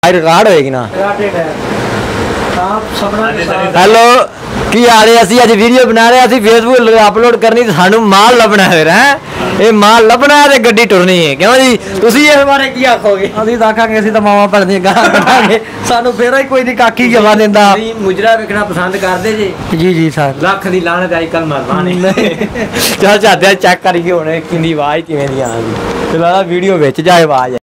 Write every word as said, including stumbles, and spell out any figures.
Record होएगी ना। Hello की हाल है? असं अज वीडियो बना रहे असं फेसबुक अपलोड करनी तो सानू माल लभना फिर है ये माल लभना है तो गड्डी टुरनी है क्यों जी तुसी इस बारे की आखोगे? ਅਸੀਂ ਤਾਂ ਆਖਾਂਗੇ ਅਸੀਂ ਤਾਂ ਮਾਵਾਂ ਭੈਣ ਦੀਆਂ ਗਾਲਾਂ ਕੱਢਾਂਗੇ ਸਾਨੂੰ ਫੇਰ ਹੀ ਕੋਈ ਨਹੀਂ ਕਾਕੀ ਜਵਾ ਦਿੰਦਾ। नहीं मुजरा वेखना पसंद करदे जी? जी जी सर लख दी लानत अजकल मरना नहीं। चल चाहते चेक करिए हुण किंदी आवाज किवें दी आ गई। चलो वीडियो विच जाए आवाज।